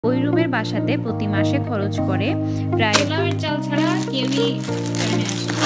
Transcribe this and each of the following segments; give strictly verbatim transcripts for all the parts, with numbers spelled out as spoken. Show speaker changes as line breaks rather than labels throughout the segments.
ওই রুমের বাসাতে প্রতি মাসে খরচ পড়ে প্রায়
পোলাওয়ের চাল ছাড়া কেউই এখানে আসে না।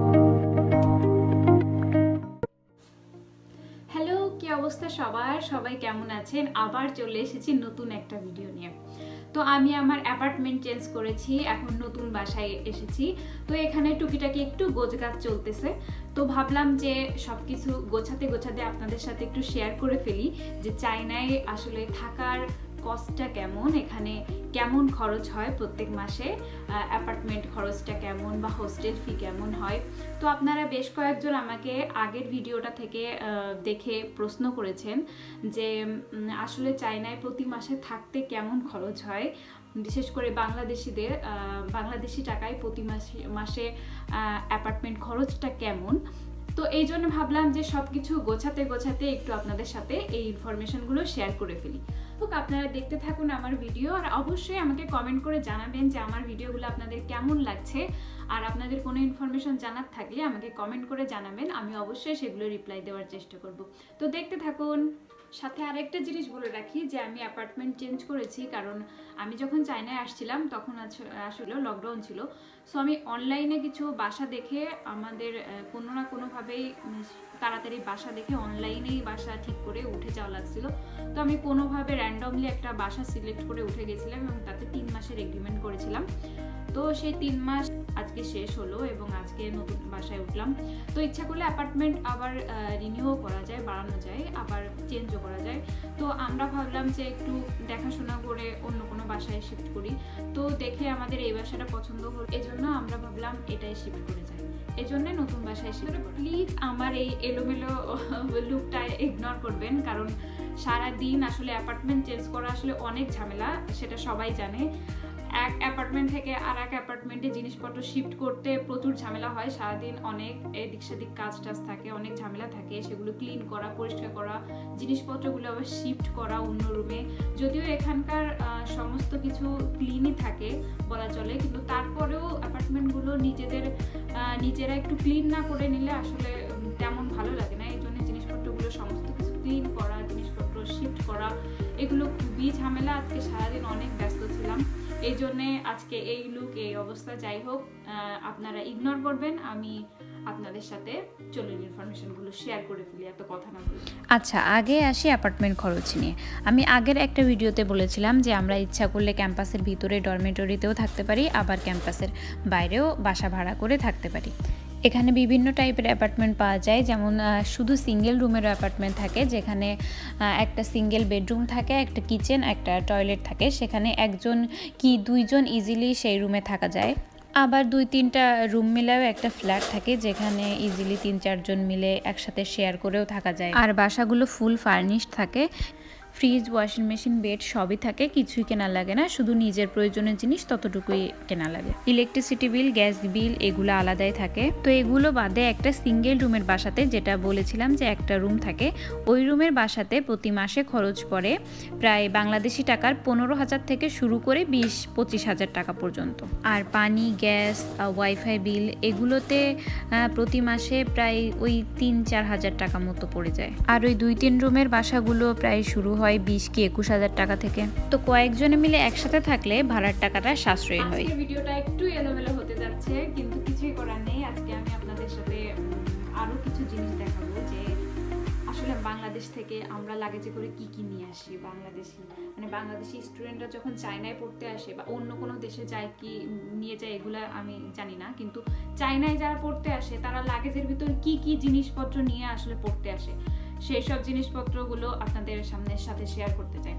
হ্যালো, কি অবস্থা সবার? সবাই কেমন আছেন? আবার চলে এসেছি নতুন একটা ভিডিও নিয়ে। তো আমি আমার অ্যাপার্টমেন্ট চেঞ্জ করেছি, এখন নতুন বাসায় এসেছি। তো এখানে টুকিটাকি একটু গোছগাছ চলতেছে। তো ভাবলাম যে সব কিছু গোছাতে গোছাতে আপনাদের সাথে একটু শেয়ার করে ফেলি যে চায়নায় আসলে থাকার কস্টটা কেমন, এখানে কেমন খরচ হয় প্রত্যেক মাসে, অ্যাপার্টমেন্ট খরচটা কেমন বা হোস্টেল ফি কেমন হয়। তো আপনারা বেশ কয়েকজন আমাকে আগের ভিডিওটা থেকে দেখে প্রশ্ন করেছেন যে আসলে চায়নায় প্রতি মাসে থাকতে কেমন খরচ হয়, বিশেষ করে বাংলাদেশিদের বাংলাদেশি টাকায় প্রতি মাসে মাসে অ্যাপার্টমেন্ট খরচটা কেমন। তো এই জন্য ভাবলাম যে সব কিছু গোছাতে গোছাতে একটু আপনাদের সাথে এই ইনফরমেশনগুলো শেয়ার করে ফেলি। তো আপনারা দেখতে থাকুন আমার ভিডিও, আর অবশ্যই আমাকে কমেন্ট করে জানাবেন যে আমার ভিডিওগুলো আপনাদের কেমন লাগছে। আর আপনাদের কোনো ইনফরমেশন জানার থাকলে আমাকে কমেন্ট করে জানাবেন, আমি অবশ্যই সেগুলো রিপ্লাই দেওয়ার চেষ্টা করব। তো দেখতে থাকুন। সাথে আরেকটা জিনিস বলে রাখি যে আমি অ্যাপার্টমেন্ট চেঞ্জ করেছি, কারণ আমি যখন চায়নায় আসছিলাম তখন আসলে লকডাউন ছিল। সো আমি অনলাইনে কিছু বাসা দেখে আমাদের কোনো না কোনোভাবেই তাড়াতাড়ি বাসা দেখে অনলাইনেই বাসা ঠিক করে উঠে যাওয়া লাগছিল। তো আমি কোনোভাবে র্যান্ডমলি একটা বাসা সিলেক্ট করে উঠে গেছিলাম এবং তাতে তিন মাসের এগ্রিমেন্ট করেছিলাম। তো সেই তিন মাস আজকে শেষ হলো এবং আজকে নতুন বাসায় উঠলাম। তো ইচ্ছা করলে অ্যাপার্টমেন্ট আবার রিনিউও করা যায়, বাড়ানো যায়, আবার চেঞ্জও করা যায়। তো আমরা ভাবলাম যে একটু দেখাশোনা করে অন্য কোনো বাসায় শিফট করি। তো দেখে আমাদের এই বাসাটা পছন্দ হলো, এজন্য আমরা ভাবলাম এটাই শিফট করে যাই, এজন্য নতুন বাসায় শিফট। প্লিজ আমার এই এলোমেলো লুকটা ইগনোর করবেন, কারণ সারাদিন আসলে অ্যাপার্টমেন্ট চেঞ্জ করা আসলে অনেক ঝামেলা, সেটা সবাই জানে। এক অ্যাপার্টমেন্ট থেকে আর এক অ্যাপার্টমেন্টে জিনিসপত্র শিফট করতে প্রচুর ঝামেলা হয়। সারাদিন অনেক এদিক সেদিক কাজ টাজ থাকে, অনেক ঝামেলা থাকে, সেগুলো ক্লিন করা, পরিষ্কার করা, জিনিসপত্রগুলো আবার শিফট করা অন্য রুমে। যদিও এখানকার সমস্ত কিছু ক্লিনই থাকে বলা চলে, কিন্তু তারপরেও অ্যাপার্টমেন্টগুলো নিজেদের নিজেরা একটু ক্লিন না করে নিলে আসলে তেমন ভালো লাগে না। এই জন্য জিনিসপত্রগুলো সমস্ত কিছু ক্লিন করা, জিনিসপত্র শিফট করা, এগুলো খুবই ঝামেলা। আজকে সারাদিন অনেক ব্যস্ত ছিলাম, এই জন্যে আজকে এই লুক, এই অবস্থা। যাই হোক, আপনারা ইগনোর করবেন, আমি আপনাদের সাথে চলুন ইনফরমেশনগুলো শেয়ার করে ফেলি, এত কথা না বলি।
আচ্ছা, আগে আসি অ্যাপার্টমেন্ট খরচ নিয়ে। আমি আগের একটা ভিডিওতে বলেছিলাম যে আমরা ইচ্ছা করলে ক্যাম্পাসের ভিতরে ডরমিটরিতেও থাকতে পারি, আবার ক্যাম্পাসের বাইরেও বাসা ভাড়া করে থাকতে পারি। এখানে বিভিন্ন টাইপের অ্যাপার্টমেন্ট পাওয়া যায়, যেমন শুধু সিঙ্গেল রুমেরও অ্যাপার্টমেন্ট থাকে, যেখানে একটা সিঙ্গেল বেডরুম থাকে, একটা কিচেন, একটা টয়লেট থাকে, সেখানে একজন কি দুইজন ইজিলি সেই রুমে থাকা যায়। আবার দুই তিনটা রুম মিলেও একটা ফ্ল্যাট থাকে, যেখানে ইজিলি তিন চারজন মিলে একসাথে শেয়ার করেও থাকা যায়। আর বাসাগুলো ফুল ফার্নিশড থাকে, ফ্রিজ, ওয়াশিং মেশিন, বেড সবই থাকে, কিছুই কেনা লাগে না, শুধু নিজের প্রয়োজনীয় জিনিস ততটুকুই কেনা লাগে। ইলেকট্রিসিটি বিল, গ্যাস বিল এগুলো আলাদাই থাকে। তো এগুলো বাদে একটা সিঙ্গেল রুমের বাসাতে, যেটা বলেছিলাম যে একটা রুম থাকে, ওই রুমের বাসাতে প্রতি মাসে খরচ পড়ে প্রায় বাংলাদেশি টাকার পনেরো হাজার থেকে শুরু করে বিশ পঁচিশ হাজার টাকা পর্যন্ত। আর পানি, গ্যাস, ওয়াইফাই বিল এগুলোতে প্রতি মাসে প্রায় ওই তিন চার হাজার টাকা মতো পড়ে যায়। আর ওই দুই তিন রুমের বাসাগুলো প্রায় শুরু হয় বিশ কি একুশ হাজার টাকা থেকে। তো কয়েকজনে মিলে একসাথে থাকলে ভাড়ার টাকাটা সাশ্রয়ী হয়।
আজকে ভিডিওটা একটু এলোমেলো হতে যাচ্ছে, কিন্তু কিছুই করার নেই। আজকে আমি আপনাদের সাথে আরো কিছু জিনিস দেখাবো যে আসলে বাংলাদেশ থেকে আমরা লাগেজে করে কি কি নিয়ে আসি। বাংলাদেশি মানে বাংলাদেশি স্টুডেন্টরা যখন চায়নায় পড়তে আসে বা অন্য কোনো দেশে যায় কি নিয়ে যায় এগুলো আমি জানি না, কিন্তু চায়নায় যারা পড়তে আসে তারা লাগেজের ভিতর কি কি জিনিসপত্র নিয়ে আসলে পড়তে আসে, সেই সব জিনিসপত্রগুলো আপনাদের সামনের সাথে শেয়ার করতে চাই।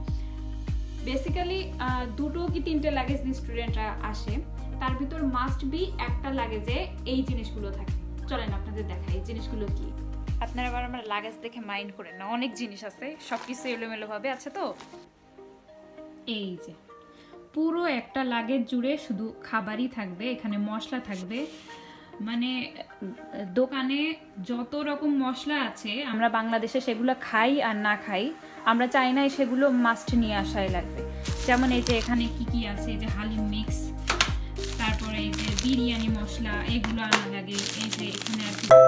বেসিক্যালি দুটো কি তিনটে লাগেজ নিয়ে স্টুডেন্টরা আসে, তার ভিতর মাস্ট বি একটা লাগেজে এই জিনিসগুলো থাকে। চলেন আপনাদের দেখাই এই জিনিসগুলো কি। আপনারা আবার আমার লাগেজ দেখে মাইন্ড করেন না, অনেক জিনিস আছে, সব কিছু এলোমেলো ভাবে আছে। তো এই যে পুরো একটা লাগেজ জুড়ে শুধু খাবারই থাকবে, এখানে মশলা থাকবে, মানে দোকানে যত রকম মশলা আছে আমরা বাংলাদেশে সেগুলো খাই আর না খাই, আমরা চাইনায় সেগুলো মাস্ট নিয়ে আসাই লাগবে। যেমন এই যে এখানে কি কি আছে, এই যে হালিম মিক্স, তারপরে এই যে বিরিয়ানি মশলা, এগুলো আনা লাগে। এই যে এখানে আর কি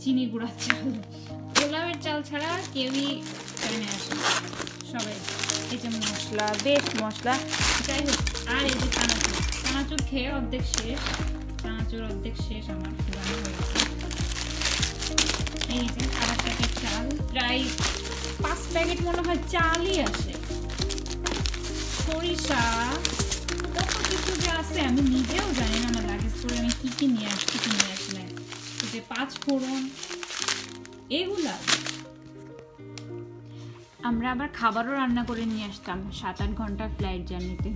চিনি গুঁড়া চাল, পোলাওয়ের চাল ছাড়া কেউই চায় আসে, সবাই। এই যে মশলা, বেশ মশলা, যাই হোক। আর এই যে চানাচুর, চানাচুর খেয়ে অর্ধেক শেষ, চানাচুর অর্ধেক শেষ আমার পুরানো হয়েছে। এই যে আবার প্যাকেট চাল, প্রায় পাঁচ প্যাকেট মনে হয় চালই আসে। সরিষা, কত কিছু যে আছে আমি নিজেও জানি না আমার লাগেজ করে আমি কি কি নিয়ে আসছি কি নিয়ে আসি না। এই যে পাঁচ ফোড়ন, এগুলা আমরা আবার খাবারও রান্না করে নিয়ে আসতাম সাত আট ঘন্টার ফ্লাইট জার্নিতে।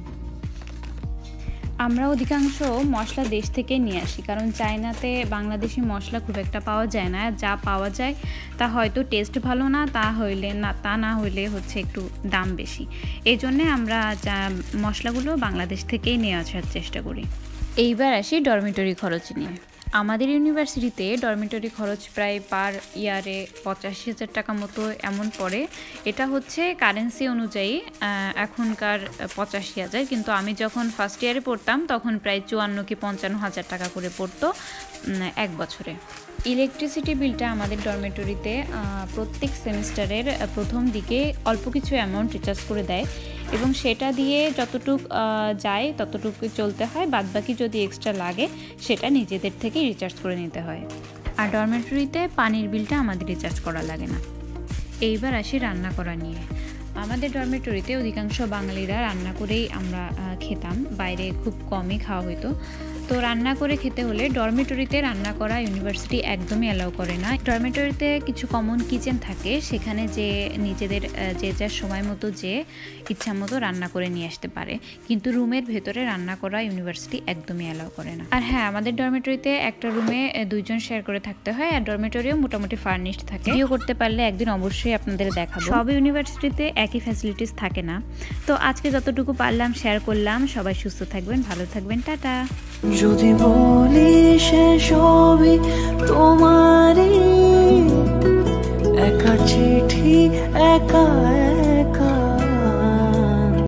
আমরা অধিকাংশ মশলা দেশ থেকে নিয়ে আসি, কারণ চায়নাতে বাংলাদেশি মশলা খুব একটা পাওয়া যায় না। যা পাওয়া যায় তা হয়তো টেস্ট ভালো না, তা হইলে না তা না হইলে হচ্ছে একটু দাম বেশি। এই জন্যে আমরা যা মশলাগুলো বাংলাদেশ থেকেই নিয়ে আসার চেষ্টা করি। এইবার আসি ডরমিটরি খরচ নিয়ে। আমাদের ইউনিভার্সিটিতে ডরমিটরি খরচ প্রায় পার ইয়ারে পঁচাশি হাজার টাকা মতো এমন পড়ে। এটা হচ্ছে কারেন্সি অনুযায়ী এখনকার পঁচাশি হাজার, কিন্তু আমি যখন ফার্স্ট ইয়ারে পড়তাম তখন প্রায় চুয়ান্ন কি পঞ্চান্ন হাজার টাকা করে পড়তো এক বছরে। ইলেকট্রিসিটি বিলটা আমাদের ডরমিটরিতে প্রত্যেক সেমিস্টারের প্রথম দিকে অল্প কিছু অ্যামাউন্ট রিচার্জ করে দেয়, এবং সেটা দিয়ে যতটুক যায় ততটুকু চলতে হয়, বাদবাকি যদি এক্সট্রা লাগে সেটা নিজেদের থেকেই রিচার্জ করে নিতে হয়। আর ডরমিটরিতে পানির বিলটা আমাদের রিচার্জ করা লাগে না। এইবার আসি রান্না করা নিয়ে। আমাদের ডরমিটরিতে অধিকাংশ বাঙালিরা রান্না করেই আমরা খেতাম, বাইরে খুব কমই খাওয়া হতো। তো রান্না করে খেতে হলে ডরমিটরিতে রান্না করা ইউনিভার্সিটি একদমই অ্যালাউ করে না। ডরমিটরিতে কিছু কমন কিচেন থাকে, সেখানে যে নিজেদের যে যার সময় মতো যে ইচ্ছা মতো রান্না করে নিয়ে আসতে পারে, কিন্তু রুমের ভেতরে রান্না করা ইউনিভার্সিটি একদমই অ্যালাউ করে না। আর হ্যাঁ, আমাদের ডরমিটরিতে একটা রুমে দুইজন শেয়ার করে থাকতে হয়, আর ডরমিটরিও মোটামুটি ফার্নিশড থাকে। ভিডিও করতে পারলে একদিন অবশ্যই আপনাদের দেখাবো। সব ইউনিভার্সিটিতে একই ফ্যাসিলিটিস থাকে না। তো আজকে যতটুকু পারলাম শেয়ার করলাম। সবাই সুস্থ থাকবেন, ভালো থাকবেন, টাটা।
যদি বলি সে সবই তোমারই, একা চিঠি একা